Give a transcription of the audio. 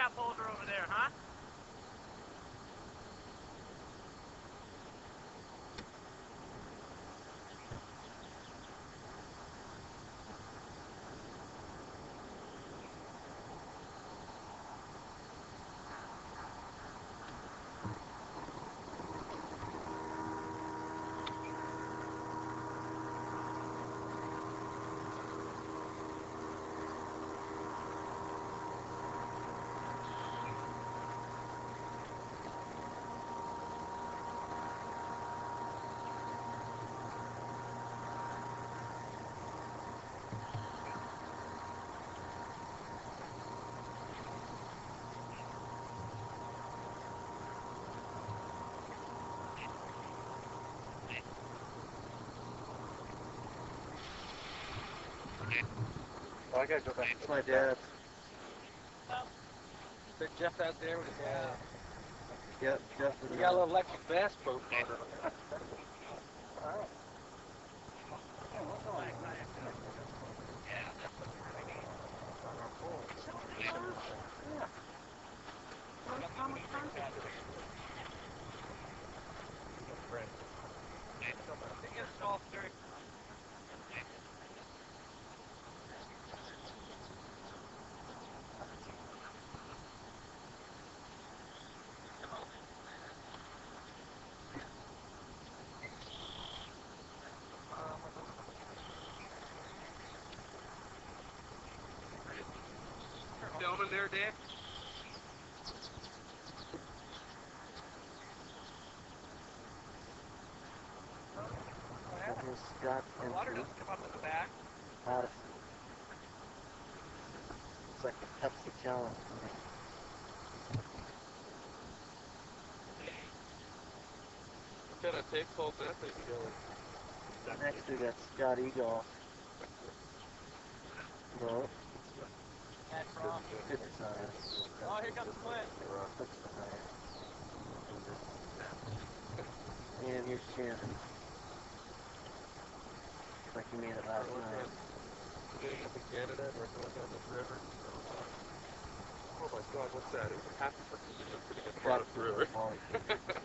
gap holder over there, huh? Oh, I gotta go back. It's my dad's. Is Jeff out there with his Yep, Jeff. he got a little electric bass boat motor. Filming there, Dave? Here's Scott The and water Pete. doesn't come up in the back. Odyssey. It's like the Pepsi challenge. What kind of tape holds that thing together? Next we got Scott Eagle. Boat. That's wrong. Good design. Oh, here comes Clint. Good design. And here's Shannon. Like he made it last night. Getting up in Canada and working on this river. Oh my God, what's that? It's half a river. River.